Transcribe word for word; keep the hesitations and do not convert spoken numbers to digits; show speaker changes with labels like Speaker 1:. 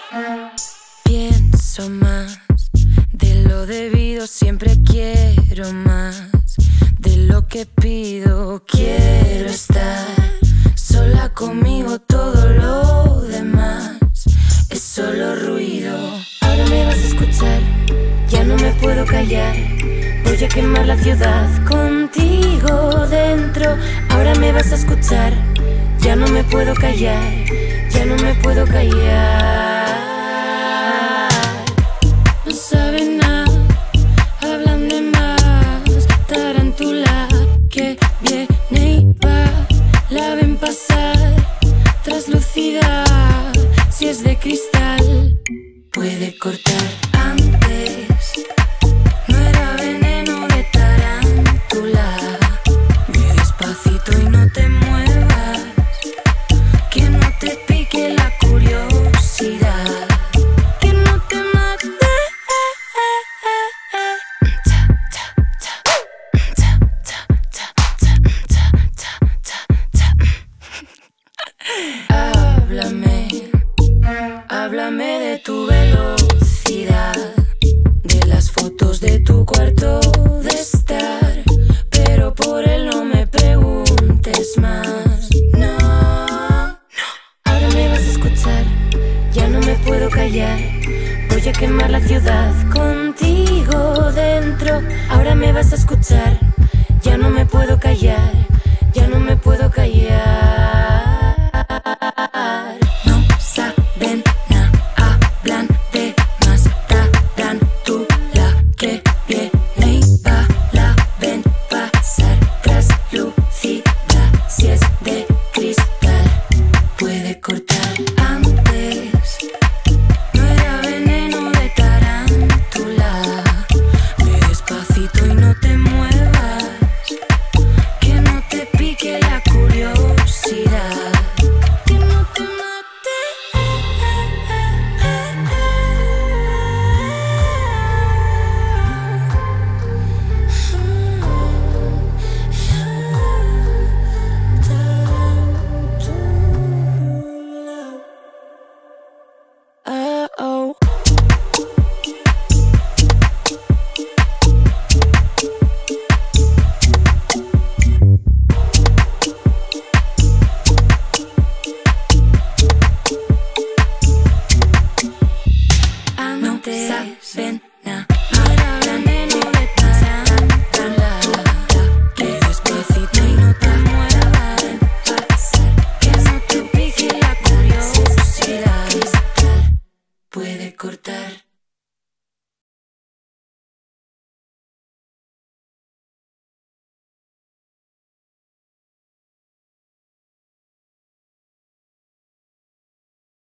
Speaker 1: Pienso más de lo debido, siempre quiero más de lo que pido. Quiero estar sola conmigo, todo lo demás es solo ruido. Ahora me vas a escuchar, ya no me puedo callar. Voy a quemar la ciudad contigo dentro. Ahora me vas a escuchar, ya no me puedo callar, ya no me puedo callar. No saben nada, hablan de más. Tarántula que viene y va, la ven pasar, traslúcida. Si es de cristal, puede cortar antes. No era veneno de tarántula. Ve despacito y no te muevas, que no te pique la curiosidad, que no te mate. Háblame, háblame de tu velocidad, de las fotos de tu cuarto de estar, pero por él no me preguntes más. No, no. Ahora me vas a escuchar, ya no me puedo callar. Voy a quemar la ciudad contigo dentro. Ahora me vas a escuchar, ya no me puedo callar, ya no me puedo callar.